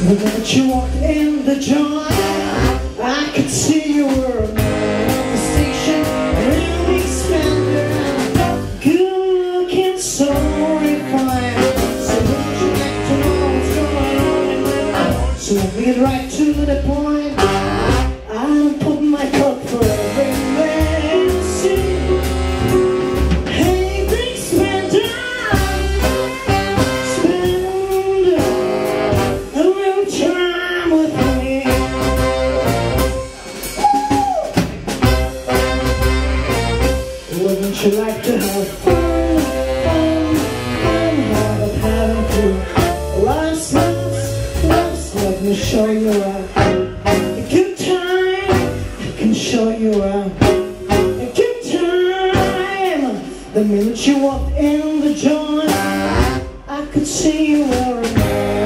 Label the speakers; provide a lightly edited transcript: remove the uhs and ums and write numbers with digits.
Speaker 1: The minute you walked in the joint, I could see you were a manifestation, a real big spender, good looking, so refined. So would you like to know what's going on in my life? So let me get right to the point. I don't put my coat for every man to see. Hey, big spender, spend a little time with me. Wouldn't you like to have fun, how about having to last months, let me show you a good time. I can show you a good time. The minute you walked in the joint, I could see you were a man.